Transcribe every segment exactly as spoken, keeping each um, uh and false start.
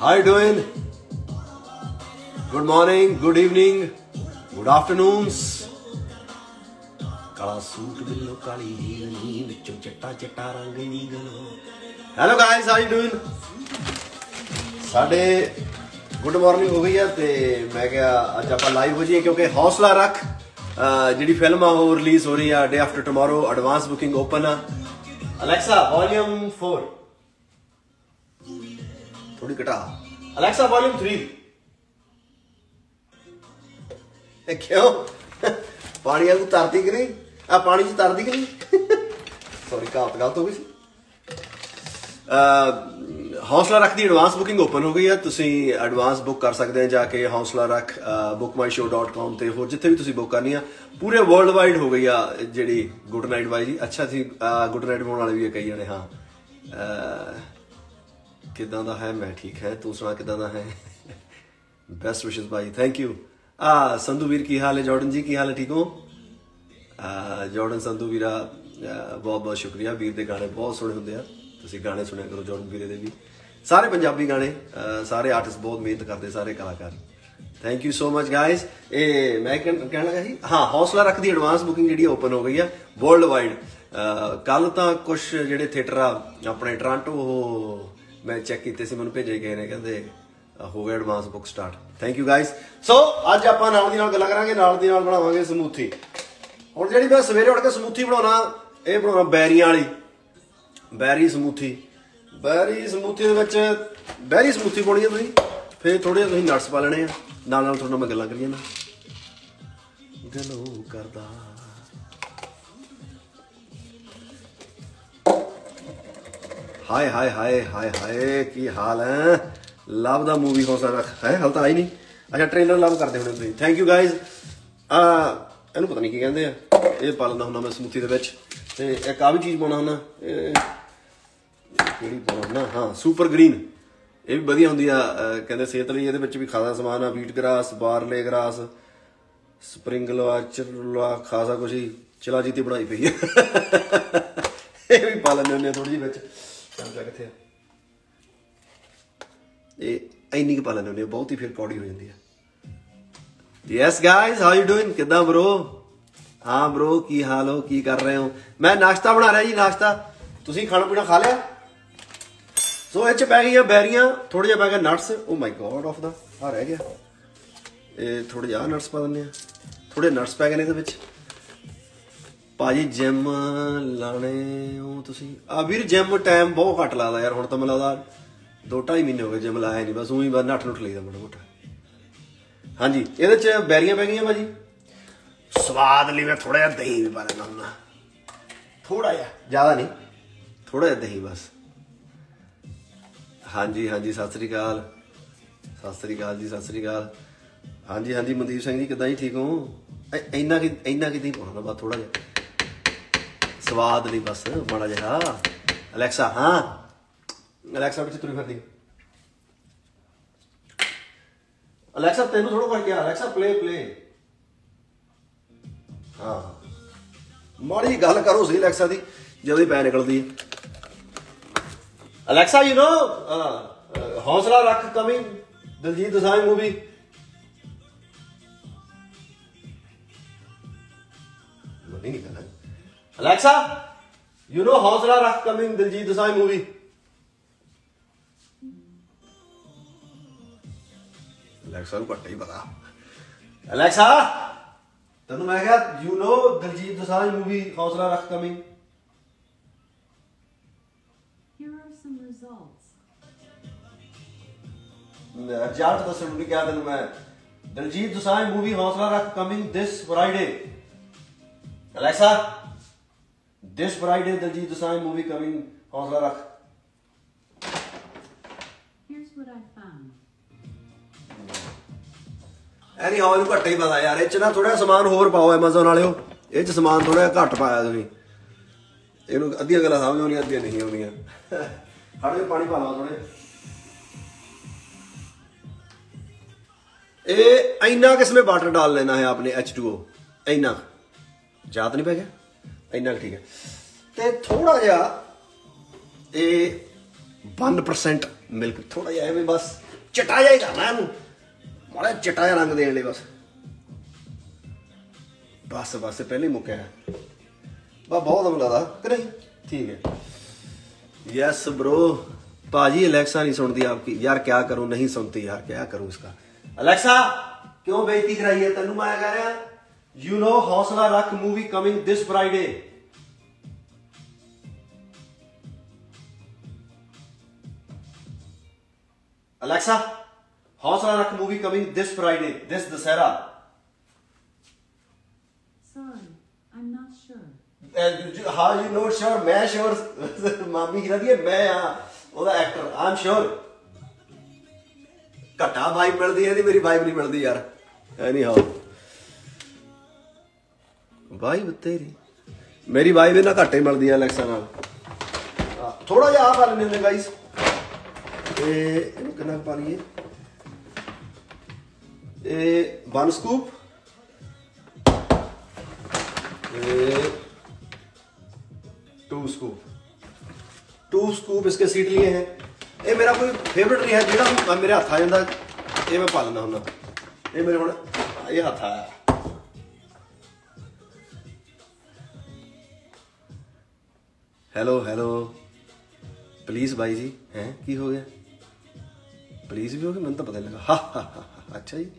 How you doing? Good morning, good evening, good afternoons. Kala suit billo kali hirani vichon chitta chitta rang ni galo. Hello guys, how you doing? Sade good morning हो गई है ते मैं क्या आज आप live हो जाइए क्योंकि हौसला रख जिहड़ी फिल्म आ वो रिलीज हो रही है day after tomorrow advance booking open है Alexa वॉल्यूम फोर थोड़ी घटा Alexa वॉल्यूम थ्री क्यों पानी वालू तरती कि नहीं आ पानी च तरती कि नहीं सॉरी कहावत गलत हो गई सी हौसला रख दी एडवांस बुकिंग ओपन हो गई है तुसी एडवांस बुक कर सकते हैं जाके Honsla Rakh BookMyShow dot com ते होर जिथे भी तुसी बुक करनी है पूरे वर्ल्ड वाइड हो गई है जी गुड नाइट बाई जी अच्छा थी गुड नाइट बनाने वाले भी कई जने हाँ किदां दा है मैं ठीक है तू सुना किदां दा है बेस्ट विशेस भाई थैंक यू आ संधू वीर की हाल है जॉर्डन जी की हाल है ठीक हो जॉर्डन संधू वीरा बहुत बहुत शुक्रिया वीर दे गाने बहुत सोहने हुंदे आ तुसी गाने सुनिया करो जॉर्डन वीरे दे भी सारे पंजाबी गाने सारे आर्टिस्ट बहुत मेहनत करते सारे कलाकार thank you so much guys ए मैं कहना लगा जी हाँ हौसला रख दी एडवांस बुकिंग जी ओपन हो गई है वर्ल्ड वाइड कल तो कुछ जो थिएटर आ अपने टोरंटो मैं चैक किए सी मैं भेजे गए ने कहते हो गया advance book start thank you guys so अज आप गल्लां करांगे नाल दी नाल बनावांगे समूथी हुण जिहड़ी मैं सवेरे उठ के समूथी बनाउणा ये बनाउणा बैरियां वाली बैरी समूथी बैरी समूथी दे विच बैरी समूथी पाउणी है तुसीं फिर थोड़े तुसीं नट्स पा लेने नाल नाल थोड़े नाल मैं गल्लां करी जाना दिलों करदा हाय हाय हाय हाय हाय की हाल है लव दा मूवी हौसला रख है हाल तो आई नहीं अच्छा ट्रेलर लव करते होने तुसीं थैंक यू गाइज इहनूं पता नहीं की कहंदे आ ये पा लैंदा हुंदा मैं समूथी दे विच ते एक आ भी चीज़ पाउणा हुंदा ਕਿਹੜੀ ਪਾਉਣਾ ਹਾਂ ਸੁਪਰ ਗ੍ਰੀਨ ਇਹ ਵੀ ਵਧੀਆ ਹੁੰਦੀ ਆ ਕਹਿੰਦੇ ਸਿਹਤ ਲਈ ਇਹਦੇ ਵਿੱਚ ਵੀ ਖਾਸਾ ਸਮਾਨ ਆ ਵੀਟ ਗਰਾਸ ਬਾਰਲੇ ਗਰਾਸ ਸਪਰਿੰਗਲਾ ਚਰਲਾ ਖਾਸਾ ਕੁਛ ਹੀ ਚਲਾ ਜੀਤੀ ਬਣਾਈ ਪਈ ਆ ਇਹ ਵੀ ਪਾ ਲੈਂਦੇ ਹੁੰਦੇ ਥੋੜੀ ਜਿਹੀ ਵਿੱਚ ਚਮਚਾ ਕਿੱਥੇ ਆ ਇਹ ਇੰਨੀ ਕੁ ਪਾ ਲੈਂਦੇ ਹੁੰਦੇ ਬਹੁਤ ਹੀ ਫਿਰ ਕੌੜੀ ਹੋ ਜਾਂਦੀ ਆ yes guys how you doing ਕਿੱਦਾਂ ਬਰੋ हाँ ब्रो की हाल हो की कर रहे हो मैं नाश्ता बना रहा जी नाश्ता तुसी खाना पीना खा लिया सो इच पै गई बैरियां थोड़े जिहा पै गया nuts oh my God off दा आ रह गया ये थोड़े जिहा नट्स पा दिंदे आ थोड़े नट्स पै गए ने इहदे विच भाजी जिम लाने हो तुसी आ वीर जिम टाइम बहुत घट लगदा यार हुण तां मैनूं लगदा दो ढाई महीने हो गए जिम लाया नहीं बस ऊँ ही बस नट्ठ नुट्ठ लईदा माड़ा मोटा हाँ जी इहदे च बैरियां पै गईयां भाजी स्वाद लिए मैं थोड़ा जिहा दही भी पा लेना हुंदा थोड़ा जिहा ज़्यादा नहीं थोड़ा जिहा दही बस हाँ जी हाँ जी सत श्री अकाल सत श्री अकाल जी सत श्री अकाल हाँ जी हाँ जी मनदीप सिंह जी किदां जी ठीक हो इन्ना कि इन्ना कि दही पाउणा बस थोड़ा जिहा स्वाद नहीं बस माड़ा जिहा अलेक्सा हाँ अलेक्सा पिछे तुरी फिरदी अलेक्सा तेनू थोड़ा कुछ क्या अलेक्सा प्ले प्ले हाँ माड़ी गल करो सही अलेक्सा दी जदों ही पै निकलदी Alexa you know Honsla Rakh coming Diljit Dosanjh movie नहीं निकलना Alexa you know Honsla Rakh coming Diljit Dosanjh movie Alexa को घट्ट ही पता अलेक्सा तेनू मैं क्या you know Diljit Dosanjh movie Honsla Rakh coming result दस नहीं क्या तेनू मैं Diljit Dosanjh movie Honsla Rakh coming this Friday Alexa this Friday Diljit Dosanjh movie coming Honsla Rakh ਐਨੀ ਹੌਲ ਘੱਟ ਹੀ ਪਤਾ ਯਾਰ ਇਹ ਚ ਨਾ ਥੋੜਾ ਸਮਾਨ ਹੋਰ ਪਾਓ ਐਮਾਜ਼ਨ ਵਾਲਿਓ ਇਹ ਚ ਸਮਾਨ ਥੋੜਾ ਘੱਟ ਪਾਇਆ ਤੁਸੀਂ ਇਹਨੂੰ ਅੱਧੀਆਂ ਗੱਲਾਂ ਸਮਝ ਆਉਣੀਆਂ ਅੱਧੀਆਂ ਨਹੀਂ ਆਉਂਦੀਆਂ ਹੜ ਦੇ ਪਾਣੀ ਪਾ ਲਾ ਥੋੜੇ ਇਹ ਇੰਨਾ ਕਿਸਮੇ ਵਾਟਰ डाल लेना है आपने एच टू ओ ਇੰਨਾ ਜ਼ਿਆਦਾ ਨਹੀਂ ਪੈ ਗਿਆ ਇੰਨਾ ਠੀਕ ਹੈ ਤੇ ਥੋੜਾ ਜਿਹਾ ਇਹ वन परसेंट मिल्क थोड़ा जिहा एवें बस चिटा जिहा ही करना इहनूं, माड़ा चिटा जिहा रंग देण लई बस बस बस पहले ही मुक्या बस बहुत दम लगदा कि नहीं। ठीक है यस ब्रो। पाजी अलेक्सा नहीं सुनती आपकी यार, क्या करूं, नहीं सुनती यार, क्या करूं इसका। अलेक्सा क्यों बेइज्जती कराई है तेनू, मैं कह रहा you know Honsla Rakh movie coming this Friday. Alexa Honsla Rakh movie coming this Friday, this Dussehra. Sorry, I'm not sure. हाँ यू नो श्योर, मैं श्योर मामी हीरा दी मैं हाँ ਉਹਦਾ एक्टर, आई एम श्योर। घटा वाइब मिलती है, मेरी वाइब नहीं मिलती यार। एनी हाउ वाइब तेरी मेरी वाइब इन्ना घट ही मिलती है अलेक्सा नाल। थोड़ा जिहा आ पा लेने होंगे गाइस, कितना पा लीए, one scoop, two scoop, two scoop इसके सीट लिए हैं। ये मेरा कोई फेवरेट नहीं है, जो मेरे हथ आ जाता ये मैं पा लेना हुन्ना, ये मेरे हुण ये हथ आया। हेलो हेलो प्लीज भाई जी, हैं की हो गया, प्लीज भी हो गया, मैंने तो पता नहीं लगा। हा हा हा अच्छा जी।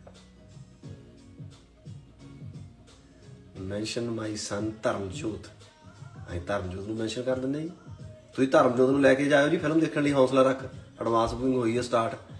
मैंशन माई सन धर्मजोत, अं धर्मजोत ਨੂੰ मैंशन कर देंगे जी। ਤੁਸੀਂ ਧਰਮਜੋਤ ਨੂੰ ਲੈ ਕੇ ਜਾਇਓ ਜੀ ਫਿਲਮ ਦੇਖਣ ਲਈ, ਹੌਸਲਾ ਰੱਖ। ਐਡਵਾਂਸ ਬੁਕਿੰਗ ਹੋਈ ਹੈ ਸਟਾਰਟ।